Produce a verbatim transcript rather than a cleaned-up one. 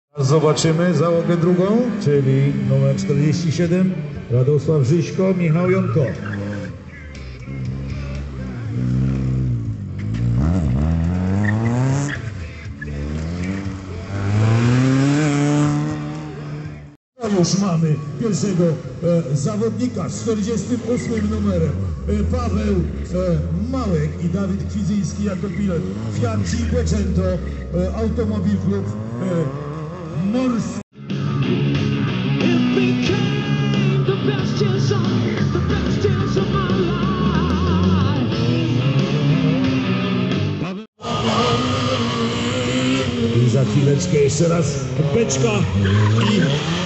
Zobaczymy załogę drugą, czyli numer czterdzieści siedem, Radosław Żyśko, Michał Jonko. Już mamy pierwszego e, zawodnika z czterdziestym ósmym numerem. E, Paweł e, Małek i Dawid Kwidzyński jako pilot. Fiat Cinquecento, e, Automobil Klub e, Morski. I za chwileczkę jeszcze raz beczka i